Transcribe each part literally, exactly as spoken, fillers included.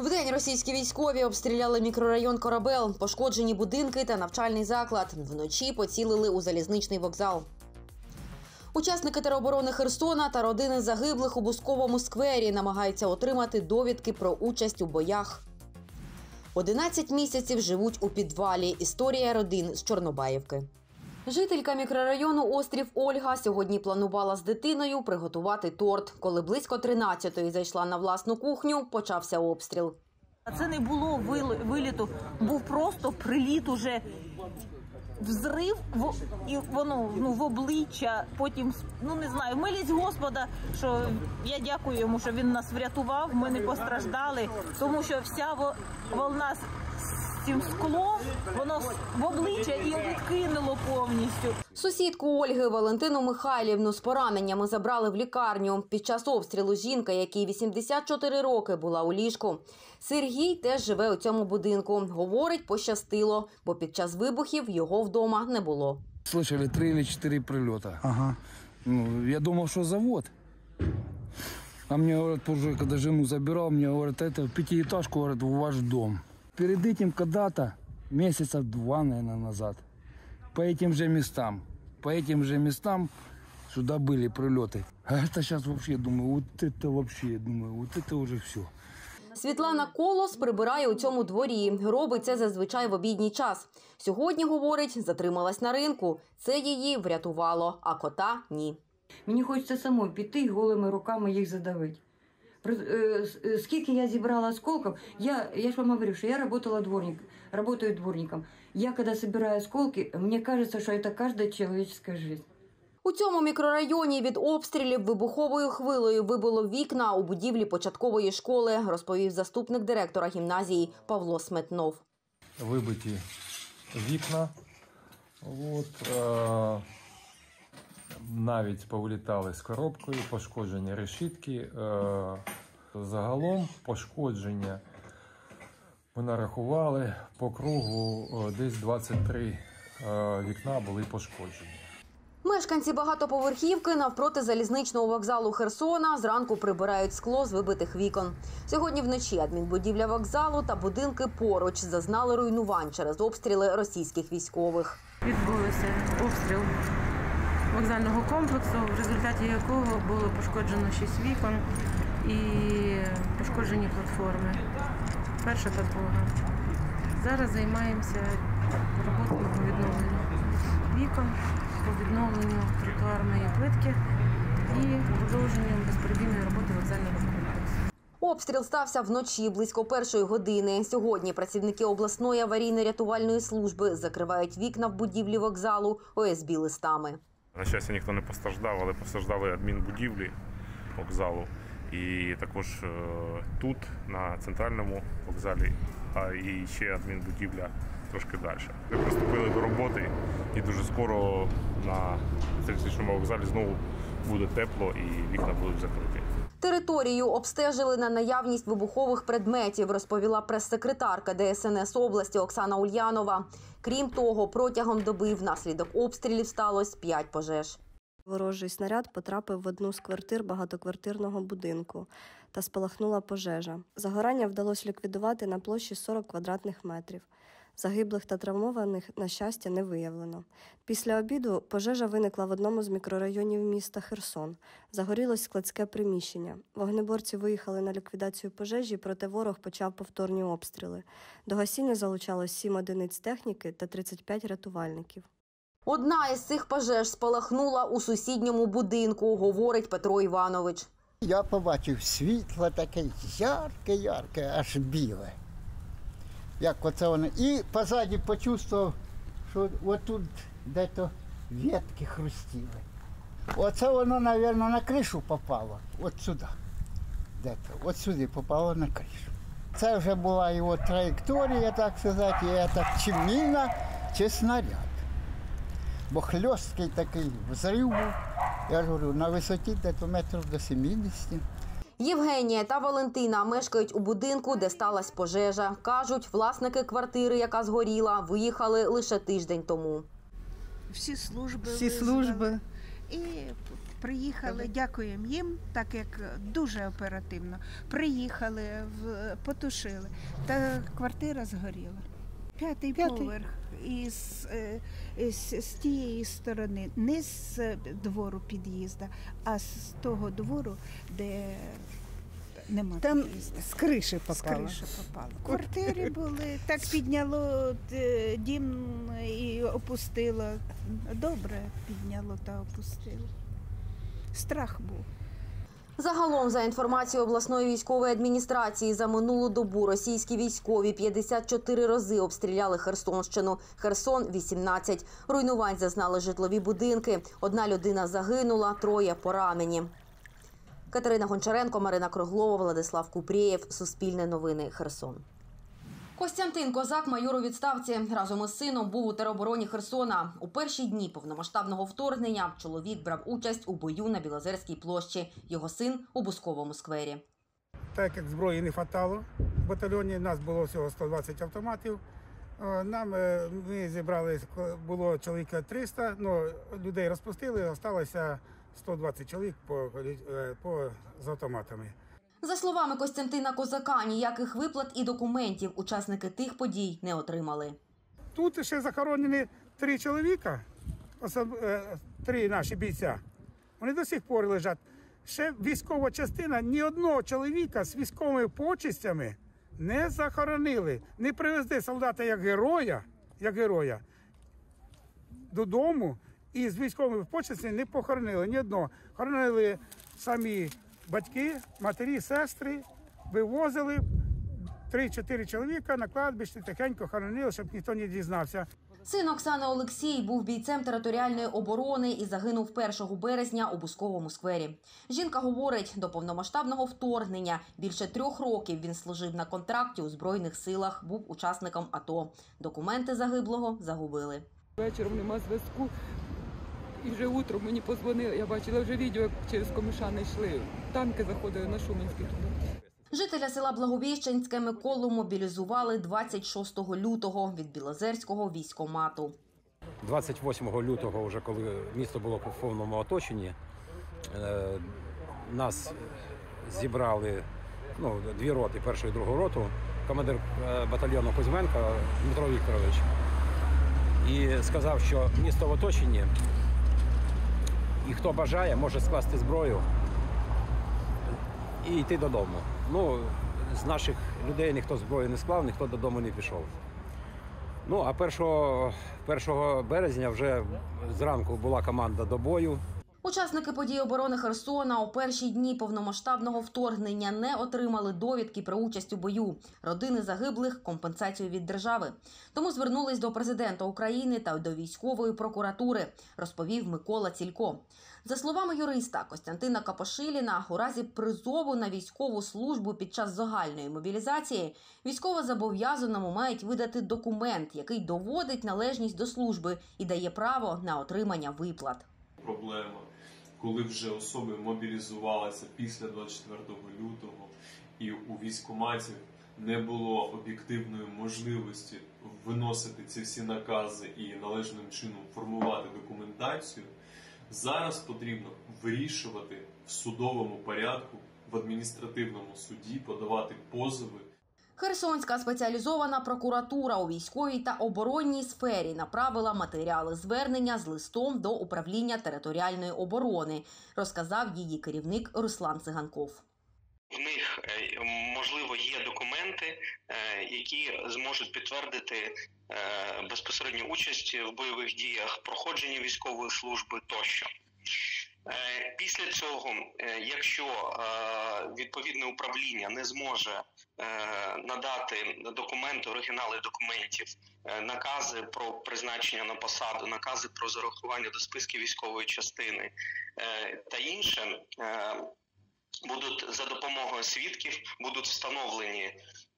Вдень російські військові обстріляли мікрорайон Корабел, пошкоджені будинки та навчальний заклад. Вночі поцілили у залізничний вокзал. Учасники тероборони Херсона та родини загиблих у Бусковому сквері намагаються отримати довідки про участь у боях. одинадцять місяців живуть у підвалі. Історія родин з Чорнобаївки. Жителька мікрорайону Острів Ольга сьогодні планувала з дитиною приготувати торт. Коли близько тринадцятої зайшла на власну кухню, почався обстріл. Це не було виліту, був просто приліт уже, взрив, і воно ну, в обличчя, потім, ну не знаю, милість Господа, що я дякую йому, що він нас врятував, ми не постраждали, тому що вся волна з цим склом, воно в обличчя і відкинуло повністю. Сусідку Ольги Валентину Михайлівну з пораненнями забрали в лікарню. Під час обстрілу жінка, якій вісімдесят чотири роки, була у ліжку. Сергій теж живе у цьому будинку. Говорить, пощастило, бо під час вибухів його вдома не було. Слышали три или четыре прилета. Ага. Ну, я думал, что завод. А мне говорят, позже, когда жену забирал, мне говорят, это пятиэтажку, говорят, в ваш дом. Перед этим когда-то, месяца два, наверное, назад, по этим же местам, по этим же местам сюда были прилеты. А это сейчас вообще, думаю, вот это вообще, думаю, вот это уже все. Світлана Колос прибирає у цьому дворі. Робить це зазвичай в обідній час. Сьогодні, говорить, затрималась на ринку. Це її врятувало, а кота – ні. Мені хочеться самой піти і голими руками їх задавити. Скільки я зібрала осколків, я, я ж вам говорю, що я працювала дворник, працюю дворником. Я, коли збираю осколки, мені кажеться, що це кожна чоловічська життя. У цьому мікрорайоні від обстрілів вибуховою хвилею вибило вікна у будівлі початкової школи, розповів заступник директора гімназії Павло Сметнов. Вибиті вікна, от, е навіть повилітали з коробкою, пошкоджені решітки. Е загалом пошкодження ми нарахували по кругу, десь двадцять три е вікна були пошкоджені. Мешканці багатоповерхівки навпроти залізничного вокзалу Херсона зранку прибирають скло з вибитих вікон. Сьогодні вночі адмінбудівля вокзалу та будинки поруч зазнали руйнувань через обстріли російських військових. Відбувся обстріл вокзального комплексу, в результаті якого було пошкоджено шість вікон і пошкоджені платформи. Перша та друга. Зараз займаємося роботами по відновленню вікон, по відновленню тротуарної плитки і продовженням безперебійної роботи вокзального комплексу. Обстріл стався вночі близько першої години. Сьогодні працівники обласної аварійно-рятувальної служби закривають вікна в будівлі вокзалу о ес бі листами. На щастя, ніхто не постраждав, але постраждали адмінбудівлі вокзалу. І також тут, на центральному вокзалі, а і ще адмінбудівля трошки далі. Ми приступили до роботи і дуже скоро на залізничному вокзалі знову буде тепло і вікна будуть закриті. Територію обстежили на наявність вибухових предметів, розповіла прес-секретарка де ес ен ес області Оксана Ульянова. Крім того, протягом доби внаслідок обстрілів сталося п'ять пожеж. Ворожий снаряд потрапив в одну з квартир багатоквартирного будинку та спалахнула пожежа. Загорання вдалося ліквідувати на площі сорок квадратних метрів. Загиблих та травмованих, на щастя, не виявлено. Після обіду пожежа виникла в одному з мікрорайонів міста Херсон. Загорілось складське приміщення. Вогнеборці виїхали на ліквідацію пожежі, проте ворог почав повторні обстріли. До гасіння залучалось сім одиниць техніки та тридцять п'ять рятувальників. Одна із цих пожеж спалахнула у сусідньому будинку, говорить Петро Іванович. Я побачив світло таке ярке-ярке, аж біле. Як оце воно. І позаді почувствував, що отут де-то ветки хрустіли. Оце воно, мабуть, на кришу попало. От сюди. Де-то. От сюди попало на кришу. Це вже була його траєкторія, так сказати, і це чи міна, чи снаряд. Бо хльосткий такий взрив був, я ж говорю, на висоті десь метрів до сімдесяти. Євгенія та Валентина мешкають у будинку, де сталася пожежа. Кажуть, власники квартири, яка згоріла, виїхали лише тиждень тому. Всі служби, Всі служби І приїхали, дякуємо їм, так як дуже оперативно. Приїхали, потушили, та квартира згоріла. П'ятий, П'ятий. поверх. І з, з, з тієї сторони, не з двору під'їзду, а з того двору, де нема там під'їзду. З криші попало. З криші попало. Квартири були, так підняло дім і опустило. Добре підняло та опустило. Страх був. Загалом, за інформацією обласної військової адміністрації, за минулу добу російські військові п'ятдесят чотири рази обстріляли Херсонщину. Херсон – вісімнадцять. Руйнувань зазнали житлові будинки. Одна людина загинула, троє поранені. Катерина Гончаренко, Марина Круглова, Владислав Купрієв. Суспільне новини. Херсон. Костянтин Козак, майор у відставці, разом із сином був у теробороні Херсона. У перші дні повномасштабного вторгнення чоловік брав участь у бою на Білозерській площі. Його син – у Бусковому сквері. Так як зброї не вистачало в батальйоні, нас було всього сто двадцять автоматів. Нам, ми зібрали, було чоловіка триста, але людей розпустили, залишилося сто двадцять чоловік по, по, з автоматами. За словами Костянтина Козака, ніяких виплат і документів учасники тих подій не отримали. Тут ще захоронені три чоловіка, три наші бійця. Вони до сих пор лежать. Ще військова частина ні одного чоловіка з військовими почестями не захоронили. Не привезли солдата як героя, як героя додому і з військовими почестями не похоронили ні одного. Хоронили самі батьки, матері, сестри, вивозили три-чотири чоловіка на кладбищі, тихенько хоронили, щоб ніхто не дізнався. Син Оксани Олексій був бійцем територіальної оборони і загинув першого березня у Бусковому сквері. Жінка говорить, до повномасштабного вторгнення більше трьох років він служив на контракті у Збройних силах, був учасником АТО. Документи загиблого загубили. Вечором нема зв'язку. І вже утром мені подзвонили, я бачила вже відео, як через Комишани йшли. Танки заходили на Шуменський туди. Жителя села Благовіщенське Миколу мобілізували двадцять шостого лютого від Білозерського військкомату. двадцять восьмого лютого, вже коли місто було по повному оточенні, нас зібрали ну, дві роти, першу і другу роту, командир батальйону Кузьменко Дмитро Вікторович. І сказав, що місто в оточенні, і хто бажає, може скласти зброю і йти додому. Ну, з наших людей ніхто зброю не склав, ніхто додому не пішов. Ну, а першого березня вже зранку була команда до бою. Учасники подій оборони Херсона у перші дні повномасштабного вторгнення не отримали довідки про участь у бою. Родини загиблих – компенсацію від держави. Тому звернулись до президента України та до військової прокуратури, розповів Микола Цілько. За словами юриста Костянтина Капошиліна, у разі призову на військову службу під час загальної мобілізації військовозобов'язаному мають видати документ, який доводить належність до служби і дає право на отримання виплат. Проблема, коли вже особи мобілізувалися після двадцять четвертого лютого і у військкоматі не було об'єктивної можливості виносити ці всі накази і належним чином формувати документацію, зараз потрібно вирішувати в судовому порядку, в адміністративному суді, подавати позови. Херсонська спеціалізована прокуратура у військовій та оборонній сфері направила матеріали звернення з листом до управління територіальної оборони, розказав її керівник Руслан Циганков. В них, можливо, є документи, які зможуть підтвердити безпосередню участь в бойових діях, проходження військової служби тощо. Після цього, якщо відповідне управління не зможе надати документи, оригінали документів, накази про призначення на посаду, накази про зарахування до списків військової частини та інше, будуть за допомогою свідків, будуть встановлені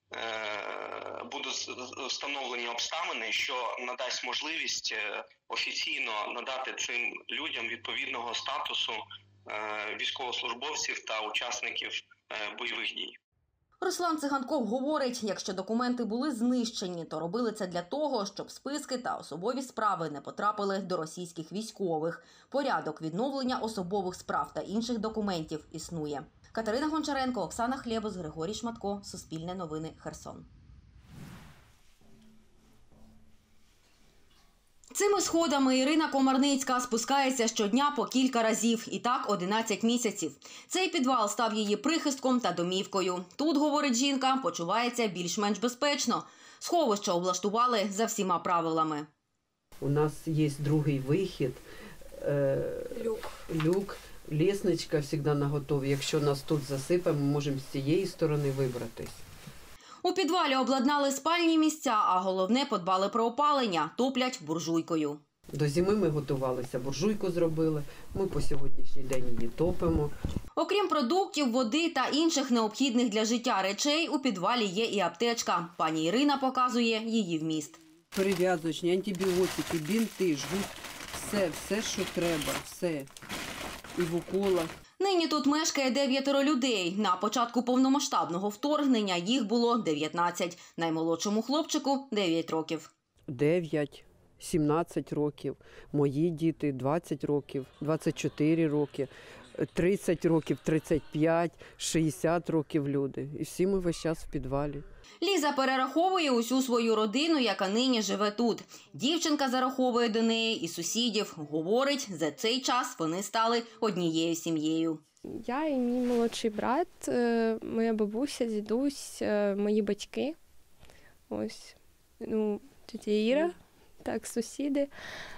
будуть встановлені обставини, що надасть можливість офіційно надати цим людям відповідного статусу військовослужбовців та учасників бойових дій. Руслан Циганков говорить, якщо документи були знищені, то робили це для того, щоб списки та особові справи не потрапили до російських військових. Порядок відновлення особових справ та інших документів існує. Катерина Гончаренко, Оксана Хлєбус, Григорій Шматко. Суспільне новини, Херсон. Цими сходами Ірина Комарницька спускається щодня по кілька разів. І так одинадцять місяців. Цей підвал став її прихистком та домівкою. Тут, говорить жінка, почувається більш-менш безпечно. Сховище облаштували за всіма правилами. У нас є другий вихід. Люк. Люк. Лісничка завжди наготові. Якщо нас тут засипе, ми можемо з цієї сторони вибратись. У підвалі обладнали спальні місця, а головне – подбали про опалення, топлять буржуйкою. До зими ми готувалися, буржуйку зробили, ми по сьогоднішній день її топимо. Окрім продуктів, води та інших необхідних для життя речей, у підвалі є і аптечка. Пані Ірина показує її вміст. Перев'язочні, антибіотики, бінти, жгут, все, все, що треба, все. І в уколах. Нині тут мешкає дев'ятеро людей. На початку повномасштабного вторгнення їх було дев'ятнадцять. Наймолодшому хлопчику – дев'ять років. дев'ять, сімнадцять років. Мої діти – двадцять років, двадцять чотири роки, тридцять років, тридцять п'ять, шістдесят років люди. І всі ми весь час в підвалі. Ліза перераховує усю свою родину, яка нині живе тут. Дівчинка зараховує до неї і сусідів. Говорить, за цей час вони стали однією сім'єю. Я і мій молодший брат, моя бабуся, дідусь, мої батьки. Ось, ну, тетя Іра, так, сусіди.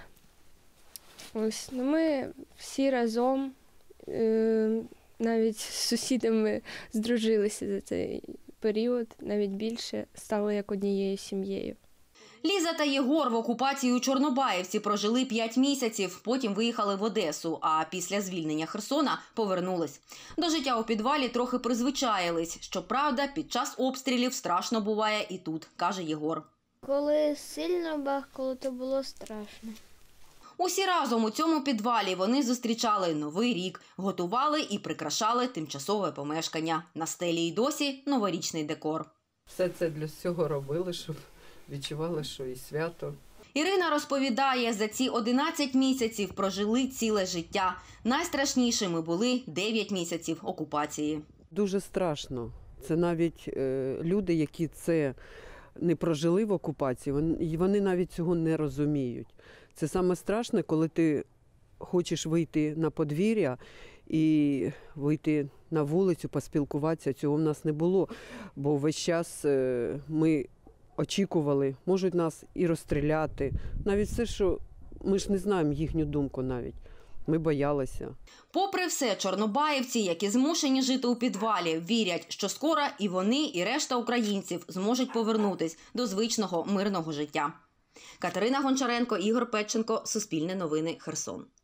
Ось, ну ми всі разом, навіть з сусідами здружилися за цей період, навіть більше, стали як однією сім'єю. Ліза та Єгор в окупації у Чорнобаївці прожили п'ять місяців, потім виїхали в Одесу, а після звільнення Херсона повернулись. До життя у підвалі трохи призвичаїлись. Щоправда, під час обстрілів страшно буває і тут, каже Єгор. Коли сильно бахкало, то було страшно. Усі разом у цьому підвалі вони зустрічали Новий рік, готували і прикрашали тимчасове помешкання. На стелі й досі новорічний декор. Все це для цього робили, щоб відчували, що і свято. Ірина розповідає, за ці одинадцять місяців прожили ціле життя. Найстрашнішими були дев'ять місяців окупації. Дуже страшно. Це навіть е, люди, які це не прожили в окупації, вони, вони навіть цього не розуміють. Це саме страшне, коли ти хочеш вийти на подвір'я і вийти на вулицю, поспілкуватися. Цього в нас не було, бо весь час ми очікували, можуть нас і розстріляти. Навіть все, що ми ж не знаємо їхню думку навіть. Ми боялися. Попри все, чорнобаївці, які змушені жити у підвалі, вірять, що скоро і вони, і решта українців зможуть повернутись до звичного мирного життя. Катерина Гончаренко, Ігор Петченко, Суспільне новини, Херсон.